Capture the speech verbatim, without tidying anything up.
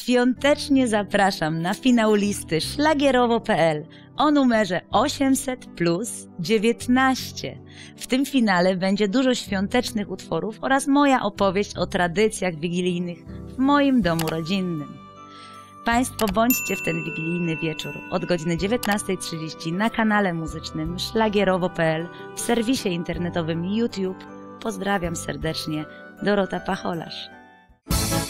świątecznie zapraszam na finał listy szlagierowo kropka p l o numerze osiemset plus dziewiętnaście. W tym finale będzie dużo świątecznych utworów oraz moja opowieść o tradycjach wigilijnych w moim domu rodzinnym. Państwo bądźcie w ten wigilijny wieczór od godziny dziewiętnastej trzydzieści na kanale muzycznym szlagierowo kropka p l w serwisie internetowym YouTube. Pozdrawiam serdecznie, Dorota Pacholarz.